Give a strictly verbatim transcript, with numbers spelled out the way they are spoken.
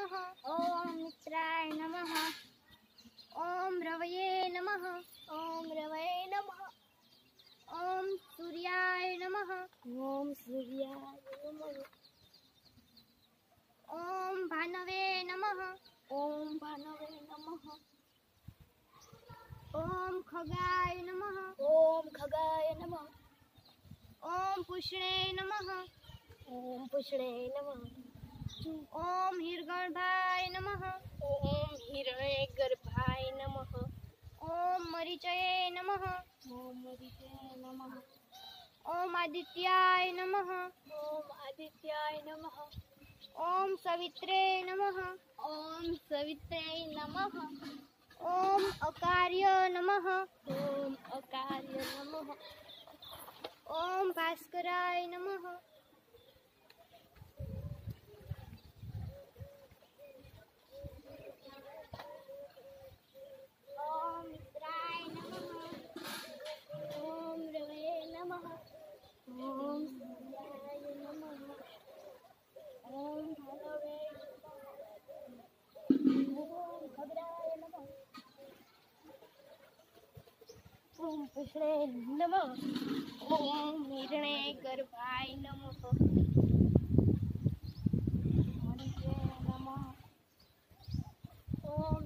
नमः। ओम मित्राय नमः। ओम रवये नमः। ओम रवये नमः। ओम सूर्याय नमः। ओम सूर्याय नमः। ओम भानवे नमः। ओम भानवे नमः। ओम खगाय नमः। ओम खगाय नमः। ओम पुष्णे नमः। ओम पुष्णे नमः। ओम हिरण्यगर्भाय नमः। ओम हिरण्यगर्भाय नमः। ओम मरीचये नमः। ओम मरीचये नमः। ओम आदित्याय नमः। ओम आदित्याय नमः। ओम सवित्रे नमः। ओम सवित्रे नमः। ओम अकार्य नमः। ओम अकार्य नमः। ओम भास्कराय नमः। ओम मित्राय नमः। ओम रवये नमः। ओम सूर्याय नमः। ओम भानवे नमः। ओम खगाय नमः। ओम पुष्णे नमः। ओम हिरण्यगर्भाय नमः। मरीचये नमः। ओम